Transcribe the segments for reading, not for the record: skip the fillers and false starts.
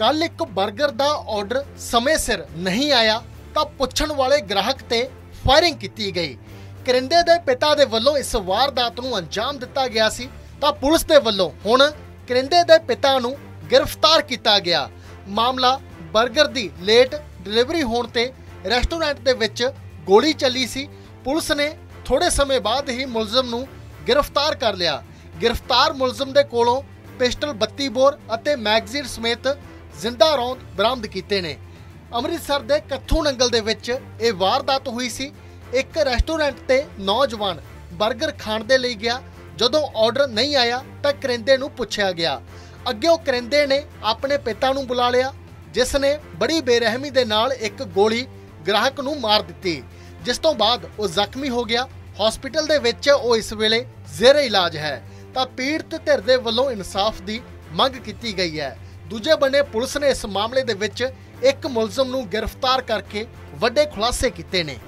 कल एक बर्गर का ऑर्डर समय सिर नहीं आया तो पुछण वाले ग्राहक ते फायरिंग की गई। करिंदे दे पिता दे वल्लों इस वारदात नूं अंजाम दिता गया सी तां पुलिस दे वल्लों हुण करिंदे दे पिता नूं गिरफ्तार किया गया। मामला बर्गर दी लेट डिलीवरी होने ते रेस्टोरेंट दे विच गोली चली सी। पुलिस ने थोड़े समय बाद ही मुलजम नूं गिरफ्तार कर लिया। गिरफ्तार मुलजम दे कोलों पिस्टल 32 बोर अते मैगजीन समेत जिंदा रौंद बरामद कीते ने। अमृतसर दे कत्थू नंगल दे विच ये वारदात हुई सी। एक रेस्टोरेंट ते नौजवान बर्गर खाण दे लई गया। जदों ऑर्डर नहीं आया तां करिंदे नूं पुछया गया। अग्गों करिंदे ने अपने पिता नूं बुला लिया, जिसने बड़ी बेरहमी दे नाल एक गोली ग्राहक नूं मार दित्ती, जिस तों बाद वो जख्मी हो गया। हॉस्पिटल दे विच वो इस वेले जेरे इलाज है। तां पीड़ित धिर दे वल्लों इंसाफ दी मंग कीती गई है। दूजे बन्ने पुलिस ने इस मामले दे विच एक मुलजम नूं गिरफ्तार करके वड्डे खुलासे कीते ने।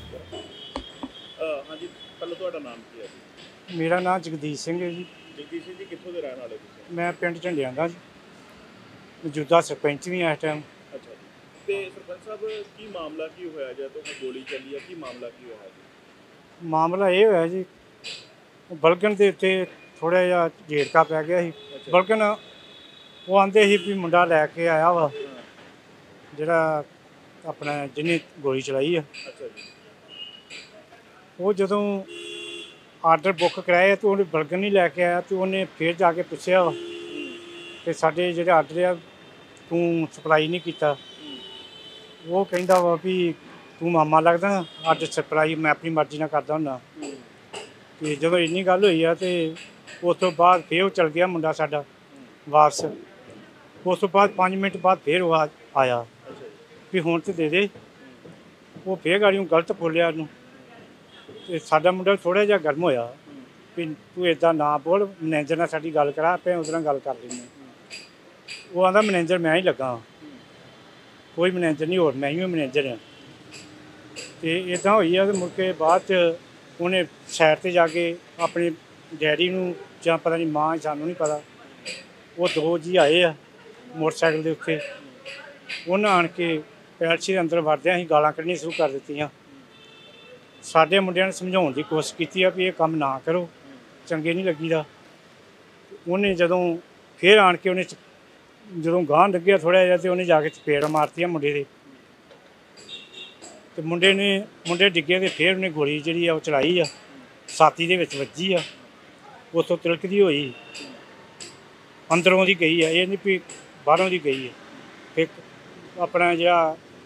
हाँ जी, पहले तुहाडा नाम की है जी? मेरा नाम जगदीश सिंह है जी। जगदीश सिंह जी कित्थों दे रहण वाले तुसीं? मैं पिंड झंडियां दा जी, मौजूदा सरपंच भी इस टाइम। अच्छा जी, ते सरपंच साहब की मामला की होया जे तो गोली चली है, की मामला की होया जी? मामला ये होया जी, बलगन के उत्ते थोड़ा जिहा झेड़का पै गया सी। बलगन वो आंदे ही भी मुंडा लैके आया वा जिहड़ा अपना जिन्हें गोली चलाई है। अच्छा जी, वो जदों आर्डर बुक कराया तो उन्हें बलगन नहीं लैके आया तो उन्हें फिर जाके पुछया कि साडे जिहड़े आर्डर आ तू सप्लाई नहीं किया। वो कहंदा वा भी तू मामा लगदा, अज सप्लाई मैं अपनी मर्जी नाल करदा हुंदा। ते जदों इन्नी गल होई आ ते उस तो बाद फिर वो चल गया मुंडा साडा वापस। उस तो बाद 5 मिनट बाद फिर वो आया भी हुण ते दे दे। वो फिर गाड़ियों गलत बोलिया उन्होंने ते साडा मुंडा थोड़ा जिहा गर्म होया भी तू इदां ना बोल, मैनेजर नाल साडी गल करा, आपें उहदे नाल गल कर लैंदे। वो आंदा मैनेजर मैं ही लगा, कोई मैनेजर नहीं, होर मैं ही मैनेजर हाँ। तो इदां होई आ ते मुड़ के बाद च उन्हें साइड ते जाके अपने डैडी नूं जां पता नहीं मां सानूं नहीं पता, वो 2 जी आए आ मोटरसाइकिल के उत्ते। उन्हें आण के पैलसी के अंदर वड़दियां ही गालां कड्ढणियां शुरू कर दित्तियां। साडे मुंडियां ने समझाउण दी कोशिश कीती आ भी ये काम ना करो, चंगे नहीं लगीदा। उन्हें जदों फिर आण के उन्हें जदों गांह लग्गिया थोड़ा जिहा ते उन्हें जाके चपेड़ मारतियां मुंडे दे। ते मुंडे डिग्गे ते फिर उन्हें गोली जिहड़ी आ ओह चलाई आ, छाती दे विच वज्जी आ। उत्थों तिलकदी होई अंदरों दी गई है, ये नहीं भी बाहरों दी गई है। फिर अपना जिहा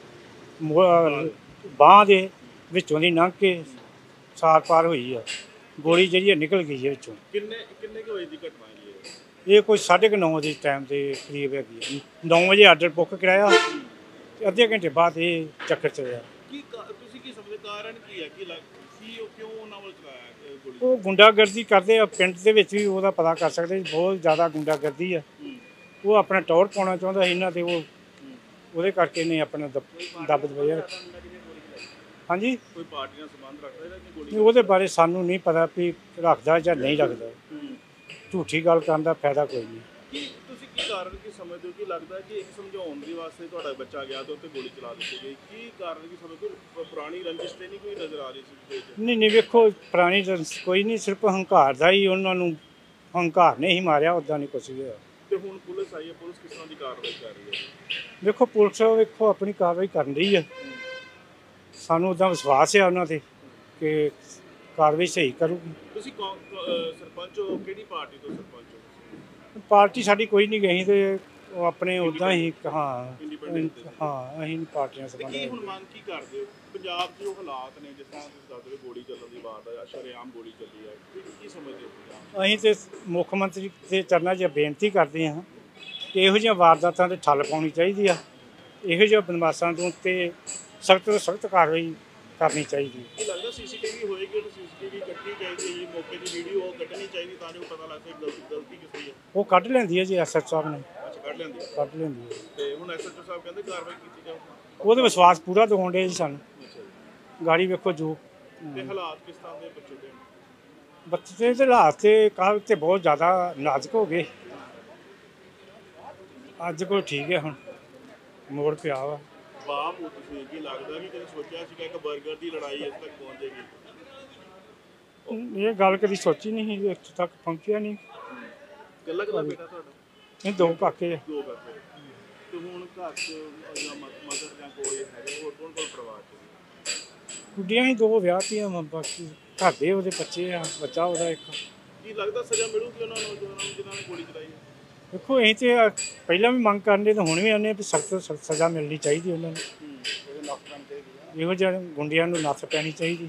बांह दे विचों दी लंघ के सार पार हुई है, गोली जी निकल गई है विचों। किन्ने के बजे दी घटना है जी? ये कोई 9:30 के टाइम के करीब है। 9 बजे आर्डर बुक कराया, अद्धे घंटे बाद ये चक्कर चलिया। की समझदे कारण की है कि क्यों उन्हां वल चलाया गोली? वो गुंडागर्दी करते आ पिंड दे विच भी, ਉਹਦਾ पता कर सकते बहुत ज़्यादा गुंडागर्दी है। वो अपना टौर पाउणा चाहुंदा ਸੀ इन्हां ते, वो ਉਹਦੇ ਕਰਕੇ ने अपना दब दबाया। हाँ जी, कोई पार्टी नाल संबंध रखदा है कि गोली? ਉਹਦੇ बारे सानू नहीं पता भी रखदा ਜਾਂ नहीं रखदा। झूठी गल करन दा फायदा कोई नहीं। की कारण की समझते हो कि लगता है कि एक समझाने के वास्ते तुहाडा बच्चा गया तो उत्ते गोली चला दी गई, की कारण की समझते हो? पुरानी रंजिश ते नहीं कोई नज़र आ रही सी? नहीं वेखो पुरानी कोई नहीं, सिर्फ हंकार का ही उन्होंने हंकार ने ही मारिया, उदा नहीं कुछ भी होया। ते हुण पुलिस आई है, पुलिस किस तरह की कार्रवाई कर रही है? देखो पुलिस वेखो अपनी कार्रवाई कर रही है, सानू उदा विश्वास है उन्होंने कि कार्रवाई सही करूगी। तुसीं सरपंच हो, किहड़ी पार्टी तो सरपंच हो? पार्टी साडी कोई नहीं गई तो अपने उदा ही हाँ असीं पार्टियां संबंध। की हुण मंग की करदे हो? पंजाब के जो हालात ने, जिस तरह तुसीं दसदे गोली चलन की बात है, शरेआम गोली चली है, की समझदे हो? असीं ते मुख मंत्री के चरणों 'च बेनती करते हैं कि इहो जिहियां वारदातां ते ठल पाउणी चाहीदी आ। इहो जिहे बदमाशां तो सख्त तो सख्त कार्रवाई करनी चाहिए। लगता सीसीटीवी होएगी तो सीसीटीवी कट्टनी चाहिए, मौके की वीडियो कट्टनी चाहिए ताकि पता लग सके गलती किसकी है। वो कट लेंदी है जी एसएच साहब ने। अच्छा, कट लेंदी है। कट लेंदी है ते हुण एसएचओ साहब कहंदे कार्रवाई कीती जाओ। वो तो विश्वास पूरा दिवाउण डे जी सानू। अच्छा, गाड़ी वेखो जो ते हालात किस तरह दे बच्चे दे? बच्चे दे हालात ते काफी ते बहुत ज़्यादा नाजुक हो गए। ਅੱਜ ਕੋਲ ਠੀਕ ਹੈ, ਹੁਣ ਮੋੜ ਪਿਆ ਵਾ। ਬਾਪ ਹੋ ਤੁਸੀਂ, ਕੀ ਲੱਗਦਾ ਕਿ ਕਦੇ ਸੋਚਿਆ ਸੀਗਾ ਇੱਕ 버ਗਰ ਦੀ ਲੜਾਈ ਇਸ ਤੱਕ ਪਹੁੰਚ ਜਾਏਗੀ? ਇਹ ਗੱਲ ਕਦੀ ਸੋਚੀ ਨਹੀਂ ਸੀ, ਇੱਥੇ ਤੱਕ ਪਹੁੰਚਿਆ ਨਹੀਂ। ਇਕੱਲਾ ਬੇਟਾ ਤੁਹਾਡਾ? ਇਹ 2 ਕਾਕੇ ਆ। 2 ਕਾਕੇ। ਤੇ ਹੁਣ ਘਰ 'ਚ ਜਾਂ ਮਦਰ ਜਾਂ ਕੋਈ ਹੈਗੇ ਹੋਰ ਕੌਣ ਪਰਿਵਾਰ 'ਚ? ਗੁੱਡੀਆਂ ਹੀ 2 ਵਿਆਹਤੀਆਂ ਵਾ, ਬਾਕੀ ਘਰ ਦੇ ਉਹਦੇ ਬੱਚੇ ਆ, ਬੱਚਾ ਉਹਦਾ ਇੱਕ। ਕੀ ਲੱਗਦਾ ਸਜ਼ਾ ਮਿਲੂਗੀ ਉਹਨਾਂ ਨੂੰ ਜਿਨ੍ਹਾਂ ਨੇ ਗੋਲੀ ਚਲਾਈ ਹੈ? ਦੇਖੋ ਅਸੀਂ ਤੇ ਪਹਿਲਾਂ ਵੀ ਮੰਗ ਕਰਨੇ ਤੇ ਹੁਣ ਵੀ ਆਉਂਦੇ ਵੀ ਸਖਤ ਤੋਂ ਸਖਤ ਸਜ਼ਾ ਮਿਲਣੀ ਚਾਹੀਦੀ ਉਹਨਾਂ ਨੂੰ। ਇਹੋ ਜਿਹੇ ਗੁੰਡਿਆਂ ਨੂੰ ਨੱਥ ਪੈਣੀ ਚਾਹੀਦੀ।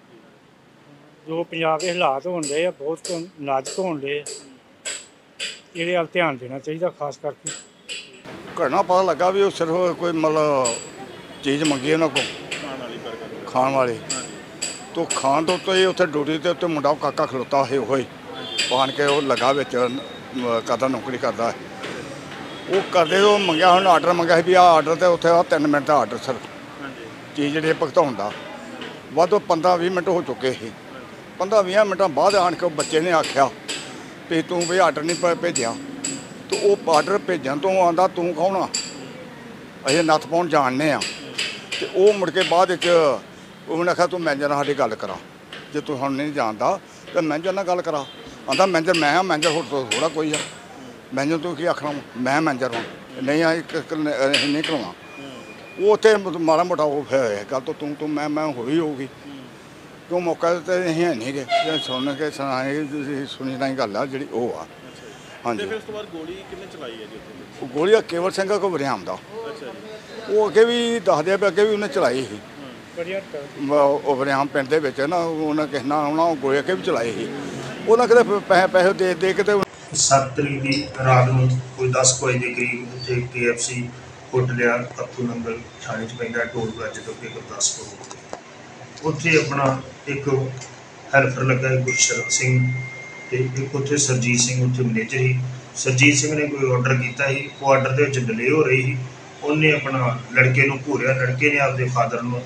ਜੋ ਪੰਜਾਬ ਦੇ ਹਾਲਾਤ ਹੋਣ ਡਏ ਆ, ਬਹੁਤ ਨਾਜ਼ੁਕ ਹੋਣ ਡਏ ਆ, ਇਹਦੇ ਵੱਲ ਧਿਆਨ ਦੇਣਾ ਚਾਹੀਦਾ ਖਾਸ ਕਰਕੇ। ਘਟਨਾ ਪਤਾ ਲੱਗਾ ਵੀ ਉਹ ਸਿਰਫ ਕੋਈ ਮਤਲਬ ਚੀਜ਼ ਮੰਗੀ ਉਹਨਾਂ ਕੋਲ ਖਾਣ ਵਾਲੀ, ਤੋਂ ਖਾਣ ਤੋਂ ਉੱਤੇ ਉੱਥੇ ਡਿਊਟੀ ਤੇ ਉੱਤੇ ਮੁੰਡਾ ਕਾਕਾ ਖਲੋਤਾ ਹੋਏ ਪਾਣ ਕੇ ਉਹ ਲੱਗਾ ਵਿੱਚ ਕਰਦਾ, ਨੌਕਰੀ ਕਰਦਾ। ਉਹ ਕਰਦੇ ਉਹ ਮੰਗਿਆ, ਹੁਣ ਆਰਡਰ ਮੰਗਿਆ ਸੀ ਵੀ ਆਹ ਆਰਡਰ ਤੇ ਉੱਥੇ 3 ਮਿੰਟ ਦਾ ਆਰਡਰ ਸਰ ਚੀਜ਼ ਜਿਹੜੀ ਭੁਗਤਾਉਣ ਦਾ। ਵੱਧ 15-20 ਮਿੰਟ ਹੋ ਚੁੱਕੇ ਸੀ। 15-20 ਮਿੰਟਾਂ ਬਾਅਦ ਆਣ ਕੇ ਉਹ ਬੱਚੇ ਨੇ ਆਖਿਆ ਵੀ ਤੂੰ ਵੀ ਆਰਡਰ ਨਹੀਂ ਭੇਜਿਆ। ਤੇ ਉਹ ਆਰਡਰ ਭੇਜਣ ਤੋਂ ਆਂਦਾ ਤੂੰ ਕੌਣ ਆ, ਅਸੀਂ ਨੱਥ ਪਾਉਣ ਜਾਣਦੇ ਆ। ਤੇ ਉਹ ਮੁੜ ਕੇ ਬਾਅਦ ਵਿੱਚ ਉਹਨੇ ਆਖਿਆ ਤੂੰ ਮੈਨੇਜਰ ਨਾਲ ਸਾਡੀ ਗੱਲ ਕਰਾ, ਜੇ ਤੂੰ ਹੁਣ ਨਹੀਂ ਜਾਣਦਾ ਤਾਂ ਮੈਨੇਜਰ ਨਾਲ ਗੱਲ ਕਰਾ। ਆਂਦਾ ਮੈਨੇਜਰ ਮੈਂ ਹਾਂ, ਮੈਨੇਜਰ ਹੋਰ ਥੋੜਾ ਕੋਈ ਆ, ਮੈਨੇਜਰ ਤੂੰ ਕੀ ਆਖਣਾ, ਮੈਂ ਮੈਨੇਜਰ ਹਾਂ, ਨਹੀਂ ਆ ਨਹੀਂ ਕਰਾਉਣਾ। ਉਹ ਉੱਥੇ ਮਾੜਾ ਮੋਟਾ ਉਹ ਫਿਰ ਗੱਲ ਤੋਂ ਤੂੰ ਮੈਂ ਹੋਈ ਹੋਊਗੀ, ਕਿਉਂ ਮੌਕਾ ਤੇ ਅਸੀਂ ਹੈ ਨਹੀਂ ਗਏ ਸੁਣ ਕੇ ਸੁਣਾਏ ਸੁਣੀ ਨਹੀਂ ਗੱਲ ਆ ਜਿਹੜੀ ਉਹ ਆ। ਹਾਂਜੀ। ਫਿਰ ਉਸ ਤੋਂ ਬਾਅਦ ਗੋਲੀ ਕਿੰਨੇ ਚਲਾਈ ਹੈ ਜੀ ਉੱਥੇ? ਗੋਲੀ ਕੇਵਲ ਸਿੰਘ ਕੋ ਵਰਿਆਮ ਦਾ। ਅੱਛਾ ਜੀ। ਉਹ ਅੱਗੇ ਵੀ ਦੱਸਦੇ ਵੀ ਅੱਗੇ ਵੀ ਉਹਨੇ ਚਲਾਈ ਸੀ ਉਹ ਵਰਿਆਮ ਪਿੰਡ ਦੇ ਵਿੱਚ ਨਾ, ਉਹਨਾਂ ਕਿਸੇ ਨਾਲ ਆਉਣਾ ਉਹ ਗੋਲੀ ਅੱਗੇ ਵੀ ਚਲਾਈ ਸੀ। ਉਹਨਾਂ ਕਿਤੇ ਪੈਸੇ ਦੇ ਕੇ ਤੇ 7 ਤਰੀਕ ਦੀ ਰਾਤ ਨੂੰ ਕੋਈ 10 ਵਜੇ ਦੇ ਕਰੀਬ ਉੱਥੇ KFC ਹੋਟਲਿਆ ਕੱਪੂ ਨੰਬਰ ਥਾਣੇ 'ਚ ਪੈਂਦਾ, ਟੋਲ ਪਲਾਜ਼ੇ ਤੋਂ ਅੱਗੇ ਗੁਰਦਾਸਪੁਰ। ਉੱਥੇ ਆਪਣਾ ਇੱਕ ਹੈਲਪਰ ਲੱਗਾ ਗੁਰਸ਼ਰਨ ਸਿੰਘ ਤੇ ਇੱਕ ਉੱਥੇ ਸਰਜੀਤ ਸਿੰਘ ਉੱਥੇ ਮੈਨੇਜਰ ਸੀ। ਸਰਜੀਤ ਸਿੰਘ ਨੇ ਕੋਈ ਆਰਡਰ ਕੀਤਾ ਸੀ, ਉਹ ਆਰਡਰ ਦੇ ਵਿੱਚ ਡਿਲੇ ਹੋ ਰਹੀ ਸੀ। ਉਹਨੇ ਆਪਣਾ ਲੜਕੇ ਨੂੰ ਘੂਰਿਆ, ਲੜਕੇ ਨੇ ਆਪਦੇ ਫਾਦਰ ਨੂੰ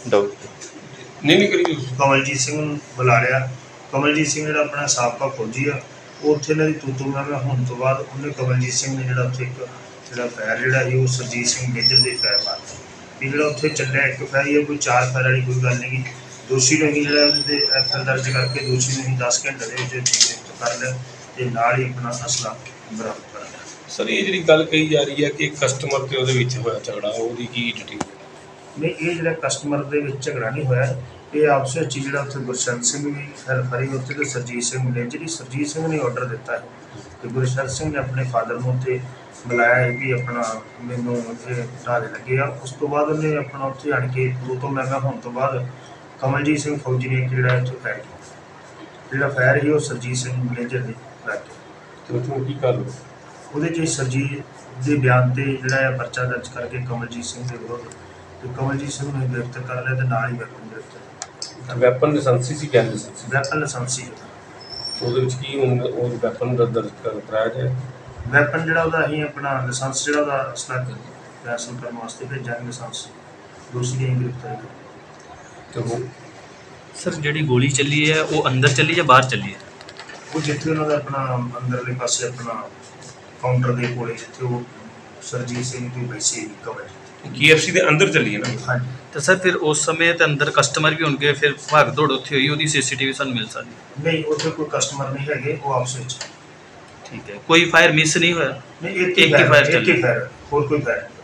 ਕਮਲਜੀਤ ਸਿੰਘ ਨੂੰ ਬੁਲਾ ਲਿਆ। ਕਮਲਜੀਤ ਸਿੰਘ ਜਿਹੜਾ ਆਪਣਾ ਸਾਬਕਾ ਫੌਜੀ ਆ, ਉਹ ਉੱਥੇ ਇਹਨਾਂ ਦੀ ਤੂੰ ਮੈਂ ਹੋਣ ਤੋਂ ਬਾਅਦ ਉਹਨੇ ਕਮਲਜੀਤ ਸਿੰਘ ਨੇ ਜਿਹੜਾ ਉੱਥੇ ਇੱਕ ਜਿਹੜਾ ਫਾਇਰ ਜਿਹੜਾ ਸੀ ਉਹ ਸਰਜੀਤ ਸਿੰਘ ਮੈਨੇਜਰ ਦੇ ਫਾਇਰ ਮਾਰਤਾ। ਵੀ ਜਿਹੜਾ ਉੱਥੇ ਚੱਲਿਆ ਇੱਕ ਫਾਇਰ ਹੀ ਕੋਈ 4 ਫਾਇਰ ਵਾਲੀ ਕੋਈ ਗੱਲ ਨਹੀਂ। ਦੋਸ਼ੀ ਨੂੰ ਹੀ ਜਿਹੜਾ ਉਹਦੇ ਐਫਆਈਆਰ ਦਰਜ ਕਰਕੇ ਦੋਸ਼ੀ ਨੂੰ ਹੀ 10 ਘੰਟੇ ਦੇ ਵਿੱਚ ਗ੍ਰਿਫਤਾਰ ਕਰ ਲਿਆ ਤੇ ਨਾਲ ਹੀ ਆਪਣਾ ਅਸਲਾ ਬਰਾਮਦ ਕਰ ਲਿਆ। ਸਰ ਇਹ ਜਿਹੜੀ ਗੱਲ ਕਹੀ ਜਾ ਰਹੀ ਹੈ ਕਿ ਕਸਟਮਰ ਤੇ ਉਹਦੇ ਵਿੱਚ ਹੋਇਆ ਝਗੜਾ, ਉਹਦੀ ਕੀ ਡਿਟੇਲ? ਨਹੀਂ, ਇਹ ਜਿਹੜਾ ਕਸਟਮਰ ਦੇ ਵਿੱਚ ਝਗੜਾ ਨਹੀਂ ਹੋਇਆ, ਇਹ ਆਪਸ ਵਿੱਚ ਜਿਹੜਾ ਉੱਥੇ ਗੁਰਸ਼ਰਨ ਸਿੰਘ ਵੀ ਹੈਲਪਰ ਸੀ ਉੱਥੇ ਤੇ ਸਰਜੀਤ ਸਿੰਘ ਮੈਨੇਜਰ। ਸਰਜੀਤ ਸਿੰਘ ਨੇ ਆਰਡਰ ਦਿੱਤਾ ਹੈ ਤੇ ਗੁਰਸ਼ਰਨ ਸਿੰਘ ਨੇ ਆਪਣੇ ਫਾਦਰ ਨੂੰ ਉੱਥੇ ਬੁਲਾਇਆ ਹੈ ਵੀ ਆਪਣਾ ਮੈਨੂੰ ਇਹ ਢਾਲੇ ਲੱਗੇ ਆ। ਉਸ ਤੋਂ ਬਾਅਦ ਉਹਨੇ ਆਪਣਾ ਉੱਥੇ ਆਣ ਕੇ ਤੋਂ ਮਹਿੰਗਾ ਹੋਣ ਤੋਂ ਬਾਅਦ ਕਮਲਜੀਤ ਸਿੰਘ ਫੌਜੀ ਨੇ ਜਿਹੜਾ ਇੱਥੇ ਫਾਇਰ ਕੀਤਾ। ਜਿਹੜਾ ਫਾਇਰ ਸੀ ਉਹ ਸਰਜੀਤ ਸਿੰਘ ਮੈਨੇਜਰ ਦੇ ਲੱਗੇ। ਕੀ ਕਰ ਲਓ ਉਹਦੇ 'ਚ ਸਰਜੀਤ ਦੇ ਬਿਆਨ ਤੇ ਜਿਹੜਾ ਹੈ ਪਰਚਾ ਦਰਜ ਕਰਕੇ ਕਮਲਜੀਤ ਸਿੰਘ ਦੇ ਵਿਰੁੱਧ ਤੇ ਕਮਲਜੀਤ ਸਿੰਘ ਨੂੰ ਗ੍ਰਿਫਤਾਰ ਕਰ ਲਿਆ ਤੇ ਨਾਲ ਹੀ ਵੈਪਨ ਗ੍ਰਿਫਤਾਰ। ਵੈਪਨ ਲਾਇਸੈਂਸੀ ਸੀ, ਕਿਆ ਲਾਇਸੈਂਸੀ? ਵੈਪਨ ਲਾਇਸੈਂਸੀ ਉਹਦੇ ਵਿੱਚ ਕੀ ਉਹ ਵੈਪਨ ਦਾ ਦਰਜ ਕਰਾਇਆ ਜਾਏ? ਵੈਪਨ ਜਿਹੜਾ ਉਹਦਾ ਅਸੀਂ ਆਪਣਾ ਲਾਇਸੈਂਸ ਜਿਹੜਾ ਉਹਦਾ ਅਸਲਾ ਹਾਸਲ ਕਰਨ ਵਾਸਤੇ ਭੇਜਾਂਗੇ। ਲਾਇਸੈਂਸ ਦੂਸਰੀ ਅਸੀਂ ਗ੍ਰਿਫਤਾਰ ਤੇ ਉਹ ਸਰ ਜਿਹੜੀ ਗੋਲੀ ਚੱਲੀ ਹੈ ਉਹ ਅੰਦਰ ਚੱਲੀ ਜਾਂ ਬਾਹਰ ਚੱਲੀ ਹੈ? ਉਹ ਜਿੱਥੇ ਉਹਨਾਂ ਦਾ ਆਪਣਾ ਅੰਦਰਲੇ ਪਾਸੇ ਆਪਣਾ ਕਾਊਂਟਰ ਦੇ ਕੋਲੇ ਜਿੱਥੇ ਉਹ ਸਰਜੀਤ ਸਿੰਘ ਦੀ ਬੈਸੀ ਕਵਰ KFC ਦੇ ਅੰਦਰ ਚੱਲੀ ਹੈ ਨਾ? ਹਾਂਜੀ। ਤਾਂ ਸਰ ਫਿਰ ਉਸ ਸਮੇਂ ਤੇ ਅੰਦਰ ਕਸਟਮਰ ਵੀ ਹੋਣਗੇ, ਫਿਰ ਭਾਗ ਦੌੜ ਉੱਥੇ ਹੋਈ, ਉਹਦੀ CCTV ਸਾਨੂੰ ਮਿਲ ਸਕਦੀ? ਨਹੀਂ, ਉੱਥੇ ਕੋਈ ਕਸਟਮਰ ਨਹੀਂ ਹੈਗੇ, ਉਹ ਆਪਸ ਵਿੱਚ। ਠੀਕ ਹੈ, ਕੋਈ ਫਾਇਰ ਮਿਸ ਨਹੀਂ ਹੋਇਆ? ਨਹੀਂ, ਇੱਕ ਹੀ ਫਾਇਰ, ਹੋਰ ਕੋਈ ਫਾਇਰ